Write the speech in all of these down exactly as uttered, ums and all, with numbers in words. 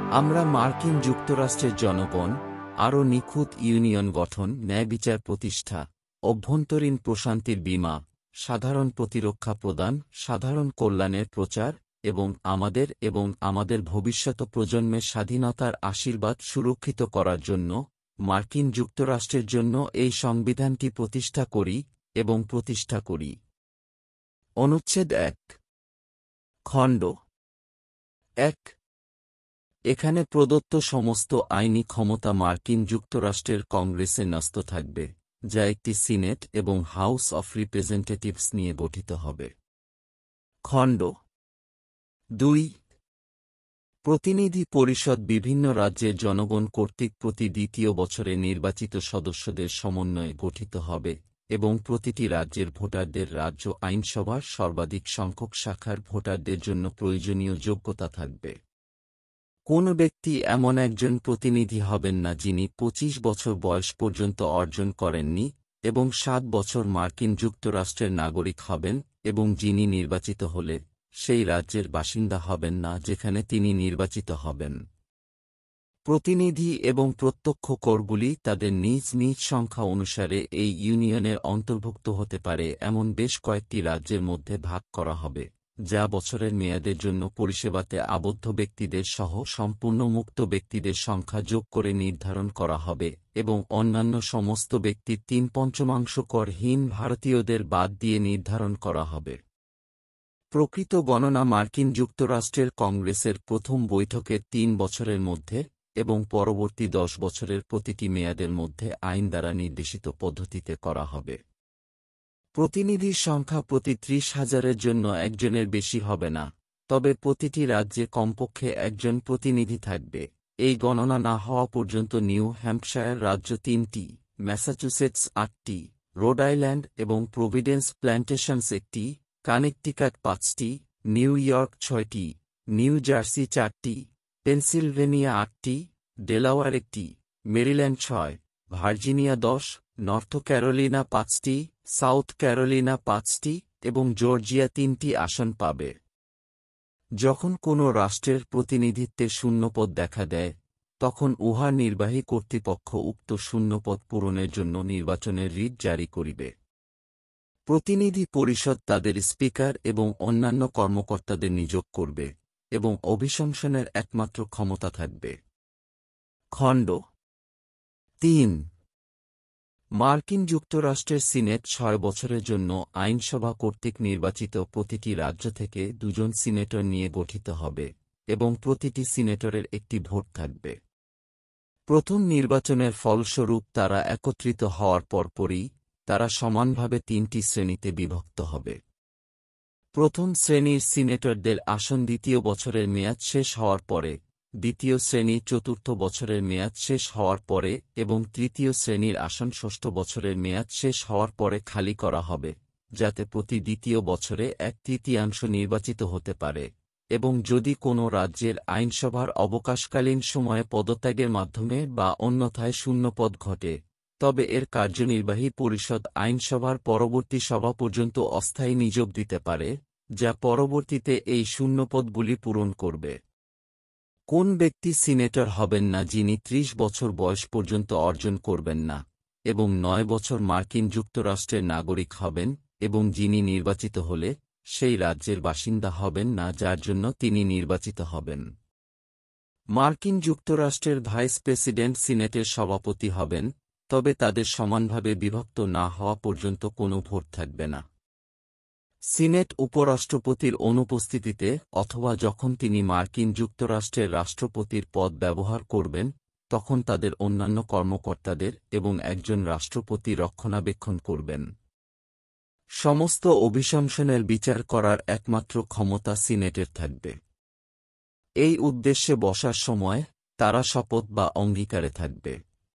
আমরা মার্কিন যুক্তরাষ্ট্রের জনগণ, আরও নিখুঁত ইউনিয়ন গঠন, ন্যায় বিচার প্রতিষ্ঠা, অভ্যন্তরীণ প্রশান্তির বীমা, সাধারণ প্রতিরক্ষা প্রদান, সাধারণ কল্যাণের প্রচার এবং আমাদের এবং আমাদের ভবিষ্যৎ প্রজন্মের স্বাধীনতার আশীর্বাদ সুরক্ষিত করার জন্য মার্কিন যুক্তরাষ্ট্রের জন্য এই সংবিধানটি প্রতিষ্ঠা করি এবং প্রতিষ্ঠা করি। অনুচ্ছেদ এক। খণ্ড এক। এখানে প্রদত্ত সমস্ত আইনি ক্ষমতা মার্কিন যুক্তরাষ্ট্রের কংগ্রেসে ন্যস্ত থাকবে, যা একটি সিনেট এবং হাউস অফ রিপ্রেজেন্টেটিভস নিয়ে গঠিত হবে। খণ্ড দুই। প্রতিনিধি পরিষদ বিভিন্ন রাজ্যের জনগণ কর্তৃক প্রতি দ্বিতীয় বছরে নির্বাচিত সদস্যদের সমন্বয়ে গঠিত হবে এবং প্রতিটি রাজ্যের ভোটারদের রাজ্য আইনসভার সর্বাধিক সংখ্যক শাখার ভোটারদের জন্য প্রয়োজনীয় যোগ্যতা থাকবে। কোন ব্যক্তি এমন একজন প্রতিনিধি হবেন না যিনি পঁচিশ বছর বয়স পর্যন্ত অর্জন করেননি এবং সাত বছর মার্কিন যুক্তরাষ্ট্রের নাগরিক হবেন এবং যিনি নির্বাচিত হলে সেই রাজ্যের বাসিন্দা হবেন না যেখানে তিনি নির্বাচিত হবেন। প্রতিনিধি এবং প্রত্যক্ষ করগুলি তাদের নিজ নিজ সংখ্যা অনুসারে এই ইউনিয়নের অন্তর্ভুক্ত হতে পারে এমন বেশ কয়েকটি রাজ্যের মধ্যে ভাগ করা হবে, যা বছরের মেয়াদের জন্য পরিষেবাতে আবদ্ধ ব্যক্তিদের সহ সম্পূর্ণ মুক্ত ব্যক্তিদের সংখ্যা যোগ করে নির্ধারণ করা হবে এবং অন্যান্য সমস্ত ব্যক্তির তিন পঞ্চমাংশ করহীন ভারতীয়দের বাদ দিয়ে নির্ধারণ করা হবে। প্রকৃত গণনা মার্কিন যুক্তরাষ্ট্রের কংগ্রেসের প্রথম বৈঠকের তিন বছরের মধ্যে এবং পরবর্তী দশ বছরের প্রতিটি মেয়াদের মধ্যে আইন দ্বারা নির্দেশিত পদ্ধতিতে করা হবে। প্রতিনিধির সংখ্যা প্রতি ত্রিশ হাজারের জন্য একজনের বেশি হবে না, তবে প্রতিটি রাজ্যে কমপক্ষে একজন প্রতিনিধি থাকবে। এই গণনা না হওয়া পর্যন্ত নিউ হ্যাম্পশায়ার রাজ্য তিনটি, ম্যাসাচুসেটস আটটি, রোড আইল্যান্ড এবং প্রভিডেন্স প্ল্যান্টেশনস একটি, কানেকটিকাট পাঁচটি, নিউ ইয়র্ক ছয়টি, নিউ জার্সি চারটি, পেনসিলভেনিয়া আটটি, ডেলাওয়ার একটি, মেরিল্যান্ড ছয়, ভার্জিনিয়া দশ, নর্থ ক্যারোলিনা পাঁচটি, সাউথ ক্যারোলিনা পাঁচটি এবং জর্জিয়া তিনটি আসন পাবে। যখন কোনো রাষ্ট্রের প্রতিনিধিত্বের শূন্যপদ দেখা দেয়, তখন উহার নির্বাহী কর্তৃপক্ষ উক্ত শূন্যপদ পূরণের জন্য নির্বাচনের রিট জারি করিবে। প্রতিনিধি পরিষদ তাদের স্পিকার এবং অন্যান্য কর্মকর্তাদের নিয়োগ করবে এবং অভিশংসনের একমাত্র ক্ষমতা থাকবে। খণ্ড তিন। মার্কিন যুক্তরাষ্ট্রের সিনেট ছয় বছরের জন্য আইনসভা কর্তৃক নির্বাচিত প্রতিটি রাজ্য থেকে দুজন সিনেটর নিয়ে গঠিত হবে এবং প্রতিটি সিনেটরের একটি ভোট থাকবে। প্রথম নির্বাচনের ফলস্বরূপ তারা একত্রিত হওয়ার পরপরই তারা সমানভাবে তিনটি শ্রেণীতে বিভক্ত হবে। প্রথম শ্রেণীর সিনেটরদের আসন দ্বিতীয় বছরের মেয়াদ শেষ হওয়ার পরে, দ্বিতীয় শ্রেণীর চতুর্থ বছরের মেয়াদ শেষ হওয়ার পরে এবং তৃতীয় শ্রেণীর আসন ষষ্ঠ বছরের মেয়াদ শেষ হওয়ার পরে খালি করা হবে, যাতে প্রতি দ্বিতীয় বছরে এক তৃতীয়াংশ নির্বাচিত হতে পারে এবং যদি কোনো রাজ্যের আইনসভার অবকাশকালীন সময়ে পদত্যাগের মাধ্যমে বা অন্যথায় শূন্যপদ ঘটে, তবে এর কার্যনির্বাহী পরিষদ আইনসভার পরবর্তী সভা পর্যন্ত অস্থায়ী নিযোগ দিতে পারে, যা পরবর্তীতে এই শূন্যপদগুলি পূরণ করবে। কোন ব্যক্তি সিনেটর হবেন না যিনি ত্রিশ বছর বয়স পর্যন্ত অর্জন করবেন না এবং নয় বছর মার্কিন যুক্তরাষ্ট্রের নাগরিক হবেন এবং যিনি নির্বাচিত হলে সেই রাজ্যের বাসিন্দা হবেন না যার জন্য তিনি নির্বাচিত হবেন। মার্কিন যুক্তরাষ্ট্রের ভাইস প্রেসিডেন্ট সিনেটের সভাপতি হবেন, তবে তাদের সমানভাবে বিভক্ত না হওয়া পর্যন্ত কোনো ভোট থাকবে না। সিনেট উপরাষ্ট্রপতির অনুপস্থিতিতে অথবা যখন তিনি মার্কিন যুক্তরাষ্ট্রের রাষ্ট্রপতির পদ ব্যবহার করবেন, তখন তাদের অন্যান্য কর্মকর্তাদের এবং একজন রাষ্ট্রপতি রক্ষণাবেক্ষণ করবেন। সমস্ত অভিশংসনের বিচার করার একমাত্র ক্ষমতা সিনেটের থাকবে। এই উদ্দেশ্যে বসার সময় তারা শপথ বা অঙ্গীকারে থাকবে।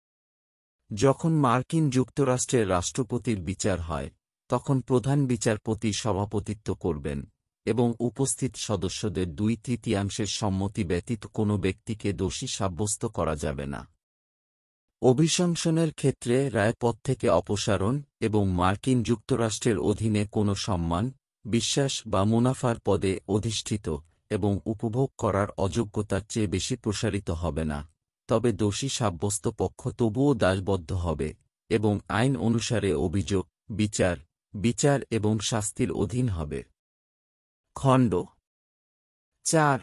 যখন মার্কিন যুক্তরাষ্ট্রের রাষ্ট্রপতির বিচার হয়, তখন প্রধান বিচারপতি সভাপতিত্ব করবেন এবং উপস্থিত সদস্যদের দুই তৃতীয়াংশের সম্মতি ব্যতীত কোনো ব্যক্তিকে দোষী সাব্যস্ত করা যাবে না। অভিশংসনের ক্ষেত্রে রায়পদ থেকে অপসারণ এবং মার্কিন যুক্তরাষ্ট্রের অধীনে কোনো সম্মান, বিশ্বাস বা মুনাফার পদে অধিষ্ঠিত এবং উপভোগ করার অযোগ্যতার চেয়ে বেশি প্রসারিত হবে না, তবে দোষী সাব্যস্ত পক্ষ তবুও দাসবদ্ধ হবে এবং আইন অনুসারে অভিযোগ, বিচার, বিচার এবং শাস্তির অধীন হবে। খণ্ড চার।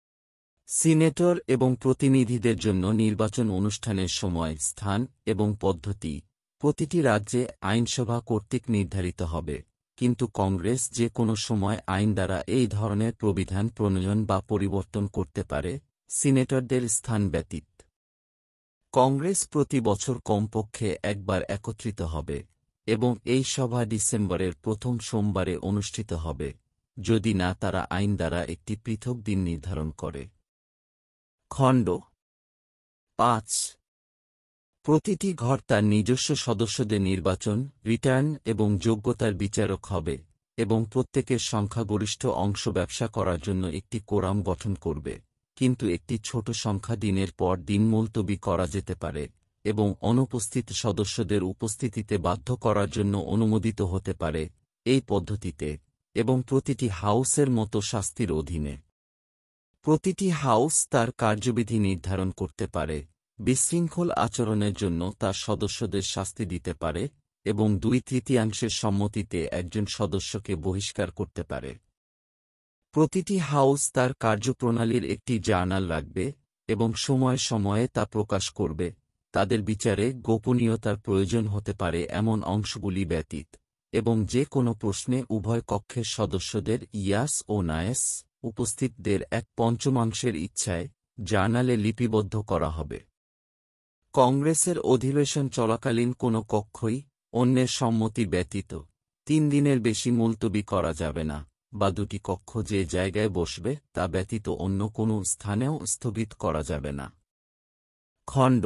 সিনেটর এবং প্রতিনিধিদের জন্য নির্বাচন অনুষ্ঠানের সময়, স্থান এবং পদ্ধতি প্রতিটি রাজ্যে আইনসভা কর্তৃক নির্ধারিত হবে, কিন্তু কংগ্রেস যে কোনো সময় আইন দ্বারা এই ধরনের প্রবিধান প্রণয়ন বা পরিবর্তন করতে পারে, সিনেটরদের স্থান ব্যতীত। কংগ্রেস প্রতি বছর কমপক্ষে একবার একত্রিত হবে এবং এই সভা ডিসেম্বরের প্রথম সোমবারে অনুষ্ঠিত হবে, যদি না তারা আইন দ্বারা একটি পৃথক দিন নির্ধারণ করে। খণ্ড পাঁচ। প্রতিটি ঘর তার নিজস্ব সদস্যদের নির্বাচন, রিটার্ন এবং যোগ্যতার বিচারক হবে এবং প্রত্যেকের সংখ্যাগরিষ্ঠ অংশ ব্যবসা করার জন্য একটি কোরাম গঠন করবে, কিন্তু একটি ছোট সংখ্যা দিনের পর দিন মুলতবি করা যেতে পারে এবং অনুপস্থিত সদস্যদের উপস্থিতিতে বাধ্য করার জন্য অনুমোদিত হতে পারে এই পদ্ধতিতে, এবং প্রতিটি হাউসের মতো শাস্তির অধীনে। প্রতিটি হাউস তার কার্যবিধি নির্ধারণ করতে পারে, বিশৃঙ্খল আচরণের জন্য তার সদস্যদের শাস্তি দিতে পারে এবং দুই তৃতীয়াংশের সম্মতিতে একজন সদস্যকে বহিষ্কার করতে পারে। প্রতিটি হাউস তার কার্যপ্রণালীর একটি জার্নাল রাখবে এবং সময়ে সময়ে তা প্রকাশ করবে, তাদের বিচারে গোপনীয়তার প্রয়োজন হতে পারে এমন অংশগুলি ব্যতীত, এবং যে কোনো প্রশ্নে উভয় কক্ষের সদস্যদের ইয়াস ও নায়েস উপস্থিতদের এক পঞ্চমাংশের ইচ্ছায় জার্নালে লিপিবদ্ধ করা হবে। কংগ্রেসের অধিবেশন চলাকালীন কোনো কক্ষই অন্যের সম্মতি ব্যতীত তিন দিনের বেশি মুলতবি করা যাবে না, বা দুটি কক্ষ যে জায়গায় বসবে তা ব্যতীত অন্য কোনো স্থানেও স্থগিত করা যাবে না। খণ্ড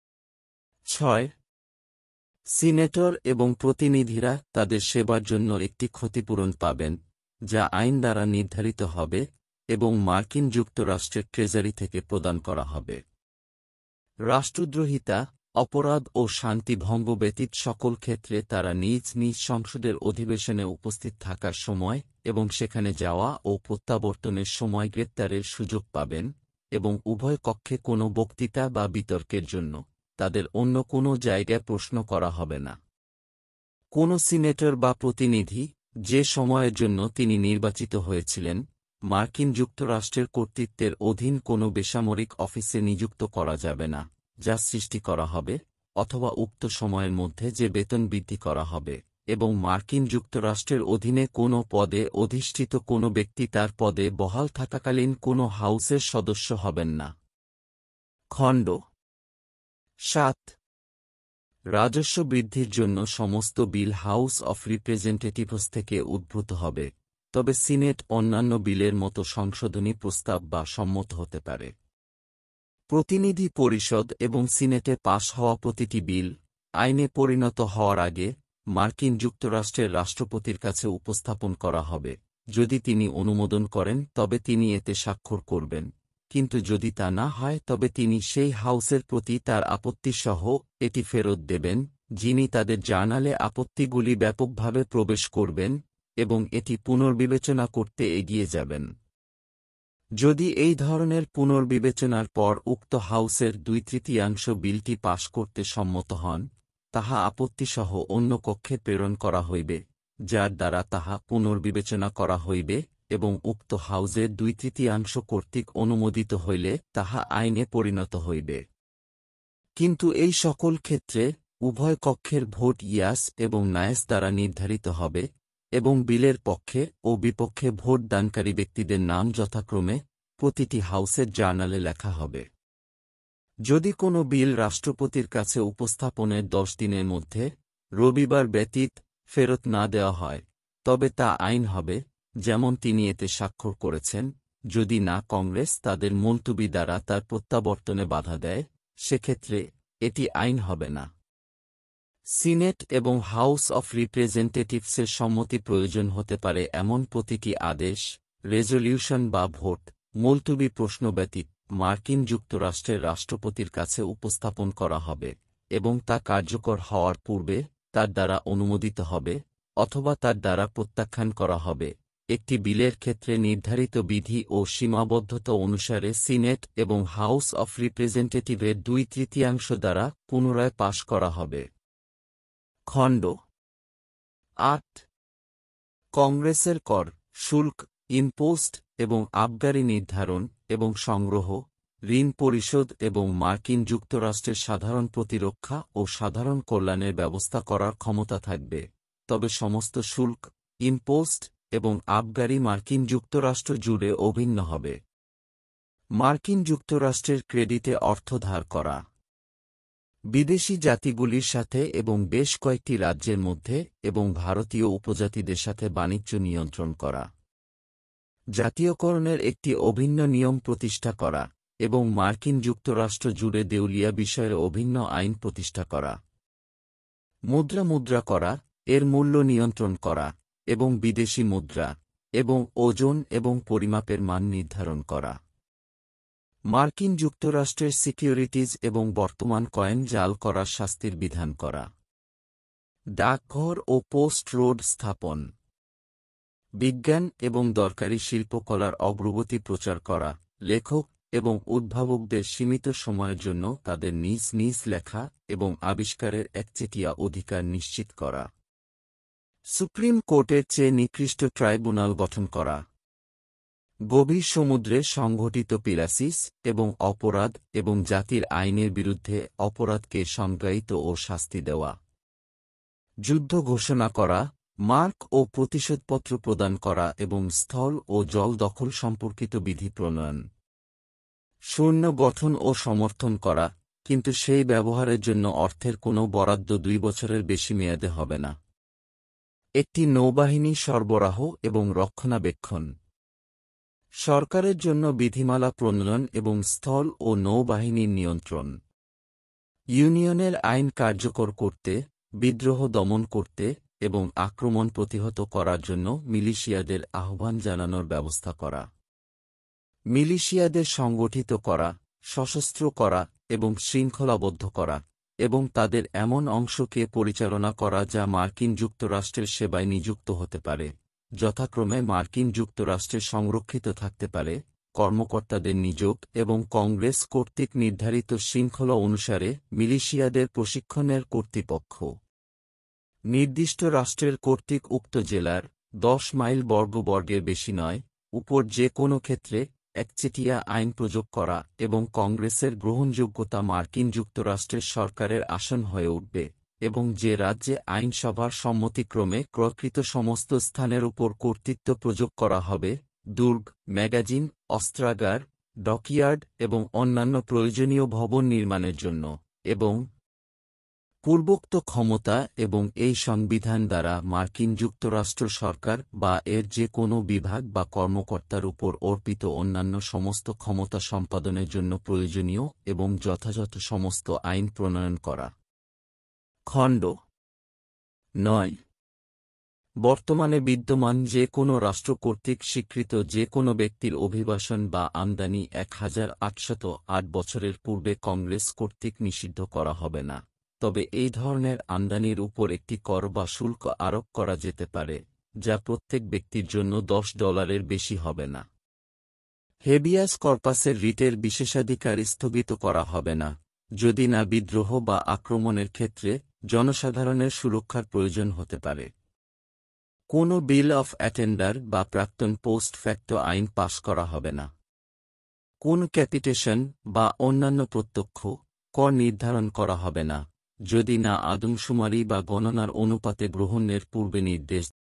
ছয়। সিনেটর এবং প্রতিনিধিরা তাদের সেবার জন্য একটি ক্ষতিপূরণ পাবেন, যা আইন দ্বারা নির্ধারিত হবে এবং মার্কিন যুক্তরাষ্ট্রের ট্রেজারি থেকে প্রদান করা হবে। রাষ্ট্রদ্রোহিতা, অপরাধ ও শান্তি ভঙ্গ ব্যতীত সকল ক্ষেত্রে তারা নিজ নিজ সংসদের অধিবেশনে উপস্থিত থাকার সময় এবং সেখানে যাওয়া ও প্রত্যাবর্তনের সময় গ্রেপ্তারের সুযোগ পাবেন, এবং উভয় কক্ষে কোনো বক্তৃতা বা বিতর্কের জন্য তাদের অন্য কোনো জায়গায় প্রশ্ন করা হবে না। কোনো সিনেটর বা প্রতিনিধি, যে সময়ের জন্য তিনি নির্বাচিত হয়েছিলেন, মার্কিন যুক্তরাষ্ট্রের কর্তৃত্বের অধীন কোনো বেসামরিক অফিসে নিযুক্ত করা যাবে না, যা সৃষ্টি করা হবে, অথবা উক্ত সময়ের মধ্যে যে বেতন বৃদ্ধি করা হবে, এবং মার্কিন যুক্তরাষ্ট্রের অধীনে কোনো পদে অধিষ্ঠিত কোনো ব্যক্তি তার পদে বহাল থাকাকালীন কোনো হাউসের সদস্য হবেন না। খণ্ড সাত। রাজস্ব বৃদ্ধির জন্য সমস্ত বিল হাউস অফ রিপ্রেজেন্টেটিভস থেকে উদ্ভূত হবে, তবে সিনেট অন্যান্য বিলের মতো সংশোধনী প্রস্তাব বা সম্মত হতে পারে। প্রতিনিধি পরিষদ এবং সিনেটে পাশ হওয়া প্রতিটি বিল আইনে পরিণত হওয়ার আগে মার্কিন যুক্তরাষ্ট্রের রাষ্ট্রপতির কাছে উপস্থাপন করা হবে। যদি তিনি অনুমোদন করেন তবে তিনি এতে স্বাক্ষর করবেন, কিন্তু যদি তা না হয় তবে তিনি সেই হাউসের প্রতি তার আপত্তিসহ এটি ফেরত দেবেন, যিনি তাদের জার্নালে আপত্তিগুলি ব্যাপকভাবে প্রবেশ করবেন এবং এটি পুনর্বিবেচনা করতে এগিয়ে যাবেন। যদি এই ধরনের পুনর্বিবেচনার পর উক্ত হাউসের দুই তৃতীয়াংশ বিলটি পাশ করতে সম্মত হন, তাহা আপত্তিসহ অন্য কক্ষে প্রেরণ করা হইবে, যার দ্বারা তাহা পুনর্বিবেচনা করা হইবে এবং উক্ত হাউসের দুই তৃতীয়াংশ কর্তৃক অনুমোদিত হইলে তাহা আইনে পরিণত হইবে। কিন্তু এই সকল ক্ষেত্রে উভয় কক্ষের ভোট ইয়াস এবং নায়েস দ্বারা নির্ধারিত হবে এবং বিলের পক্ষে ও বিপক্ষে ভোট দানকারী ব্যক্তিদের নাম যথাক্রমে প্রতিটি হাউসের জার্নালে লেখা হবে। যদি কোনো বিল রাষ্ট্রপতির কাছে উপস্থাপনের দশ দিনের মধ্যে রবিবার ব্যতীত ফেরত না দেওয়া হয়, তবে তা আইন হবে, যেমন তিনি এতে স্বাক্ষর করেছেন। যদি না কংগ্রেস তাদের মুলতবি দ্বারা তার প্রত্যাবর্তনে বাধা দেয়, সেক্ষেত্রে এটি আইন হবে না। সিনেট এবং হাউস অফ রিপ্রেজেন্টেটিভসের সম্মতি প্রয়োজন হতে পারে এমন প্রতিটি আদেশ, রেজলিউশন বা ভোট মুলতবি প্রশ্ন ব্যতীত মার্কিন যুক্তরাষ্ট্রের রাষ্ট্রপতির কাছে উপস্থাপন করা হবে এবং তা কার্যকর হওয়ার পূর্বে তার দ্বারা অনুমোদিত হবে অথবা তার দ্বারা প্রত্যাখ্যান করা হবে একটি বিলের ক্ষেত্রে নির্ধারিত বিধি ও সীমাবদ্ধতা অনুসারে সিনেট এবং হাউস অফ রিপ্রেজেন্টেটিভের দুই তৃতীয়াংশ দ্বারা পুনরায় পাশ করা হবে। খণ্ড আট। কংগ্রেসের কর, শুল্ক, ইম্পোস্ট এবং আবগারি নির্ধারণ এবং সংগ্রহ, ঋণ পরিশোধ এবং মার্কিন যুক্তরাষ্ট্রের সাধারণ প্রতিরক্ষা ও সাধারণ কল্যাণের ব্যবস্থা করার ক্ষমতা থাকবে, তবে সমস্ত শুল্ক, ইম্পোস্ট এবং আবগারি মার্কিন যুক্তরাষ্ট্র জুড়ে অভিন্ন হবে। মার্কিন যুক্তরাষ্ট্রের ক্রেডিটে অর্থ ধার করা, বিদেশি জাতিগুলির সাথে এবং বেশ কয়েকটি রাজ্যের মধ্যে এবং ভারতীয় উপজাতিদের সাথে বাণিজ্য নিয়ন্ত্রণ করা, জাতীয়করণের একটি অভিন্ন নিয়ম প্রতিষ্ঠা করা এবং মার্কিন যুক্তরাষ্ট্র জুড়ে দেউলিয়া বিষয়ে অভিন্ন আইন প্রতিষ্ঠা করা, মুদ্রা মুদ্রা করা, এর মূল্য নিয়ন্ত্রণ করা এবং বিদেশি মুদ্রা এবং ওজন এবং পরিমাপের মান নির্ধারণ করা, মার্কিন যুক্তরাষ্ট্রের সিকিউরিটিজ এবং বর্তমান কয়েন জাল করার শাস্তির বিধান করা, ডাকঘর ও পোস্ট রোড স্থাপন, বিজ্ঞান এবং দরকারি শিল্পকলার অগ্রগতি প্রচার করা, লেখক এবং উদ্ভাবকদের সীমিত সময়ের জন্য তাদের নিজ নিজ লেখা এবং আবিষ্কারের একচেটিয়া অধিকার নিশ্চিত করা, সুপ্রিম কোর্টের চেয়ে নিকৃষ্ট ট্রাইব্যুনাল গঠন করা, গভীর সমুদ্রে সংঘটিত পিরাসিস এবং অপরাধ এবং জাতির আইনের বিরুদ্ধে অপরাধকে সংজ্ঞায়িত ও শাস্তি দেওয়া, যুদ্ধ ঘোষণা করা, মার্ক ও প্রতিশোধপত্র প্রদান করা এবং স্থল ও জল দখল সম্পর্কিত বিধি প্রণয়ন, সৈন্য গঠন ও সমর্থন করা, কিন্তু সেই ব্যবহারের জন্য অর্থের কোনো বরাদ্দ দুই বছরের বেশি মেয়াদে হবে না, একটি নৌবাহিনী সরবরাহ এবং রক্ষণাবেক্ষণ, সরকারের জন্য বিধিমালা প্রণয়ন এবং স্থল ও নৌবাহিনীর নিয়ন্ত্রণ, ইউনিয়নের আইন কার্যকর করতে, বিদ্রোহ দমন করতে এবং আক্রমণ প্রতিহত করার জন্য মিলিশিয়াদের আহ্বান জানানোর ব্যবস্থা করা, মিলিশিয়াদের সংগঠিত করা, সশস্ত্র করা এবং শৃঙ্খলাবদ্ধ করা এবং তাদের এমন অংশকে পরিচালনা করা যা মার্কিন যুক্তরাষ্ট্রের সেবায় নিযুক্ত হতে পারে, যথাক্রমে মার্কিন যুক্তরাষ্ট্রে সংরক্ষিত থাকতে পারে, কর্মকর্তাদের নিয়োগ এবং কংগ্রেস কর্তৃক নির্ধারিত শৃঙ্খলা অনুসারে মিলিশিয়াদের প্রশিক্ষণের কর্তৃপক্ষ, নির্দিষ্ট রাষ্ট্রের কর্তৃক উক্ত জেলার দশ মাইল বর্গবর্গের বেশি নয় উপর যে কোনো ক্ষেত্রে একচেটিয়া আইন প্রয়োগ করা এবং কংগ্রেসের গ্রহণযোগ্যতা মার্কিন যুক্তরাষ্ট্রের সরকারের আসন হয়ে উঠবে এবং যে রাজ্যে আইনসভার সম্মতিক্রমে ক্রয়কৃত সমস্ত স্থানের উপর কর্তৃত্ব প্রয়োগ করা হবে, দুর্গ, ম্যাগাজিন, অস্ত্রাগার, ডকইয়ার্ড এবং অন্যান্য প্রয়োজনীয় ভবন নির্মাণের জন্য, এবং পূর্বোক্ত ক্ষমতা এবং এই সংবিধান দ্বারা মার্কিন যুক্তরাষ্ট্র সরকার বা এর যে কোনো বিভাগ বা কর্মকর্তার উপর অর্পিত অন্যান্য সমস্ত ক্ষমতা সম্পাদনের জন্য প্রয়োজনীয় এবং যথাযথ সমস্ত আইন প্রণয়ন করা। খণ্ড নয়। বর্তমানে বিদ্যমান যে কোনো রাষ্ট্র কর্তৃক স্বীকৃত যে কোনো ব্যক্তির অভিবাসন বা আমদানি এক হাজার আটশত আট বছরের পূর্বে কংগ্রেস কর্তৃক নিষিদ্ধ করা হবে না, তবে এই ধরনের আমদানির উপর একটি কর বা শুল্ক আরোপ করা যেতে পারে, যা প্রত্যেক ব্যক্তির জন্য দশ ডলারের বেশি হবে না। হেবিয়াস কর্পাসের রিটের বিশেষাধিকার স্থগিত করা হবে না, যদি না বিদ্রোহ বা আক্রমণের ক্ষেত্রে জনসাধারণের সুরক্ষার প্রয়োজন হতে পারে। কোনো বিল অফ অ্যাটেন্ডার বা প্রাক্তন পোস্ট ফ্যাক্টো আইন পাস করা হবে না। কোন ক্যাপিটেশন বা অন্যান্য প্রত্যক্ষ কর নির্ধারণ করা হবে না, যদি না আদমশুমারি বা গণনার অনুপাতে গ্রহণের পূর্বে নির্দেশ